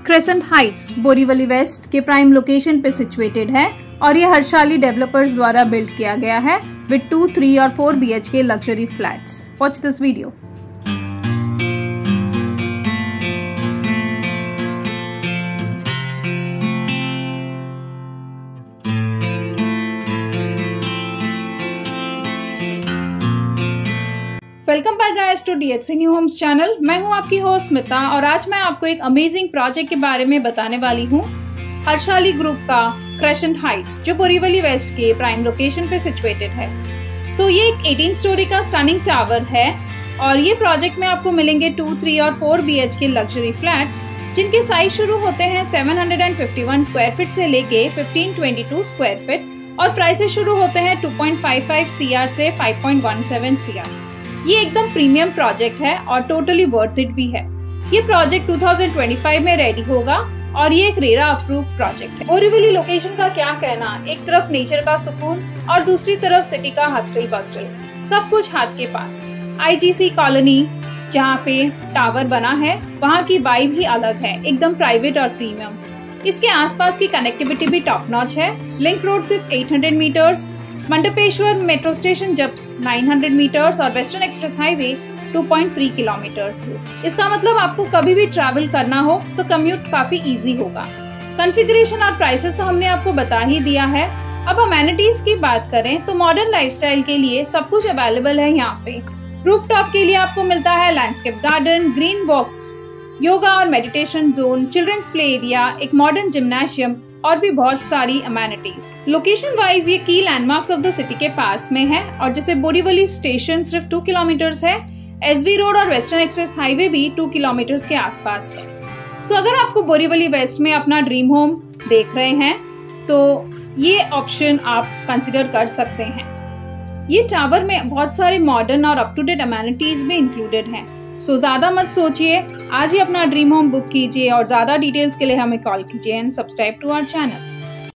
Crescent heights Borivali west के prime location पे situated है और ये हर्षाली डेवलपर्स द्वारा बिल्ड किया गया है विद 2, 3 और 4 BHK luxury flats. Watch this video. Welcome back guys to DXC new homes channel. मैं हूं आपकी होस्ट स्मिता और आज मैं आपको एक अमेजिंग प्रोजेक्ट के बारे में बताने वाली हूं। हर्षाली ग्रुप का क्रेसेंट हाइट्स जो बोरीवली वेस्ट के प्राइम लोकेशन पे सिचुएटेड है। ये एक 18 स्टोरी का स्टनिंग टावर है और ये प्रोजेक्ट में आपको मिलेंगे 2, 3 और 4 BHK लग्जरी फ्लैट्स जिनके साइज शुरू होते हैं 751 स्क्वायर फीट से लेके 1522 स्क्वायर फीट और प्राइसेस शुरू होते हैं 2.55 CR से 5.17 CR। ये एकदम प्रीमियम प्रोजेक्ट है और टोटली वर्थ इट भी है। ये प्रोजेक्ट 2025 में रेडी होगा और ये एक रेरा अप्रूव प्रोजेक्ट है। बोरीवली लोकेशन का क्या कहना, एक तरफ नेचर का सुकून और दूसरी तरफ सिटी का हस्टल बस्टल, सब कुछ हाथ के पास। IGC कॉलोनी जहाँ पे टावर बना है वहाँ की वाइब ही अलग है, एकदम प्राइवेट और प्रीमियम। इसके आसपास की कनेक्टिविटी भी टॉप नॉच है। लिंक रोड सिर्फ 800 मीटर्स, मंडपेश्वर मेट्रो स्टेशन जब 900 मीटर्स और वेस्टर्न एक्सप्रेस हाईवे 2.3 किलोमीटर्स दूर। इसका मतलब आपको कभी भी ट्रैवल करना हो तो कम्यूट काफी इजी होगा। कॉन्फ़िगरेशन और प्राइसेस तो हमने आपको बता ही दिया है। अब अमेनिटीज की बात करें तो मॉडर्न लाइफस्टाइल के लिए सब कुछ अवेलेबल है यहाँ पे। रूफटॉप के लिए आपको मिलता है landscape garden, green walks, yoga और meditation zone, children's play area, एक मॉडर्न जिम्नाशियम और भी बहुत सारी अमेनिटीज। लोकेशन वाइज ये की लैंडमार्क्स ऑफ द सिटी के पास में है और जैसे बोरीवली स्टेशन सिर्फ 2 किलोमीटर्स है, SV रोड और वेस्टर्न एक्सप्रेस हाईवे भी 2 किलोमीटर्स के आसपास है। अगर आपको बोरीवली वेस्ट में अपना ड्रीम होम देख रहे हैं तो ये ऑप्शन आप कंसिडर कर सकते हैं। ये टावर में बहुत सारे मॉडर्न और अप टू डेट अमेनिटीज भी इंक्लूडेड हैं। ज्यादा मत सोचिए, आज ही अपना ड्रीम होम बुक कीजिए और ज्यादा डिटेल्स के लिए हमें कॉल कीजिए and subscribe to our channel.